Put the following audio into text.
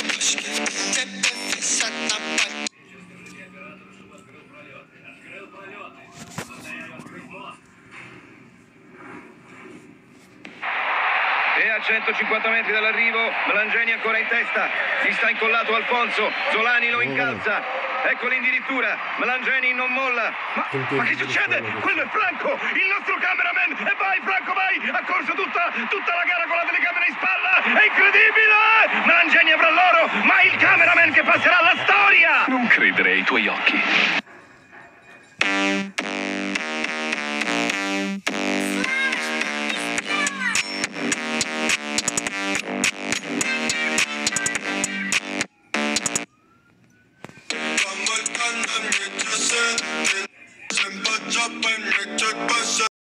E a 150 metri dall'arrivo, Melangeni ancora in testa, gli sta incollato Alfonso, Solani lo incalza, ecco l'indirittura, Melangeni non molla, ma che succede? Quello è Franco, il nostro cameraman, e vai Franco vai, ha corso tutta la gara con la telecamera in spalla, è incredibile! Melangeni avrà l'oro, ma il cameraman che passerà alla storia! Non credere ai tuoi occhi.